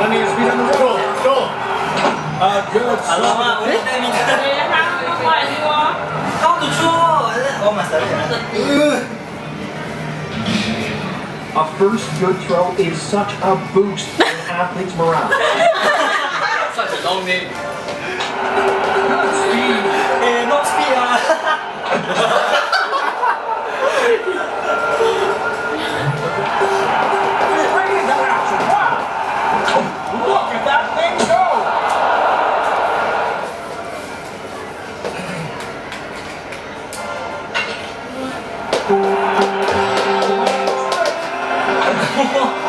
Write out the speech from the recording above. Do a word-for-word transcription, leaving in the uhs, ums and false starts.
Let me speed on the roll. Go. Uh, good. Alamak, boleh tak minta? Kau tu cowok. Oh, masalah. A first good throw is such a boost to an athlete's morale. Such a long name. Speed. Eh, not speed ah. Look at that thing go! Oh,